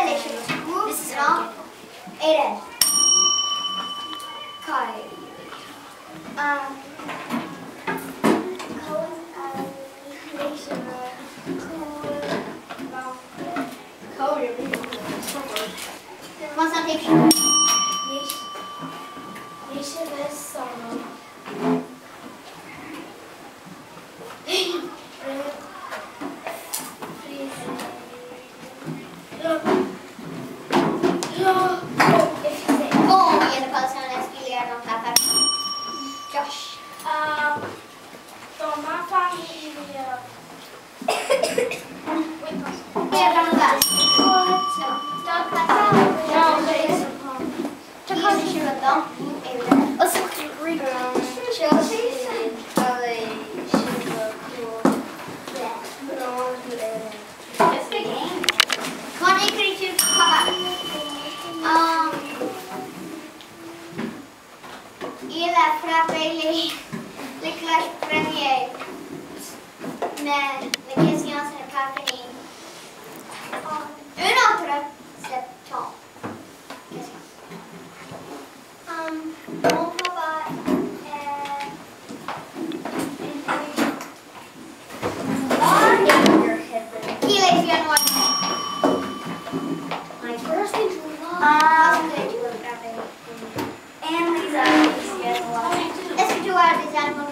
This is all. Aiden. Kai. What's that picture? Josh. De här familjer. Il a frappé les cloches premières, mais la question n'est pas finie. Une autre, c'est ton question. Mon papa est il est bien noir. My first thing to Est-ce que tu as des animaux?